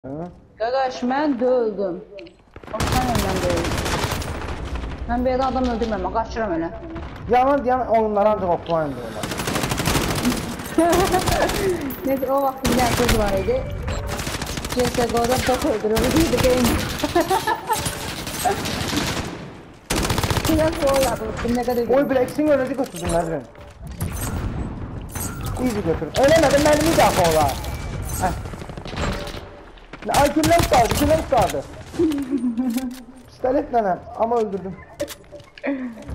Hı? Qardaş, mən də öldüm. Sən mən də öldüm. Mən belə adam öldürməm, qaçıram elə. Yalan oyunlar ancaq offline oynar. Neyse, o vaxt bir dənə söz var idi. CSGO'da bot öldürür, bir de game. Biraz o yapılır, ne kadar Oy bile ikisini öylece götürdün Nedrin. Easy götür. Ölemedim benim iyi daha ola. Ay kimden tutardı? Pistolet nenem ama öldürdüm.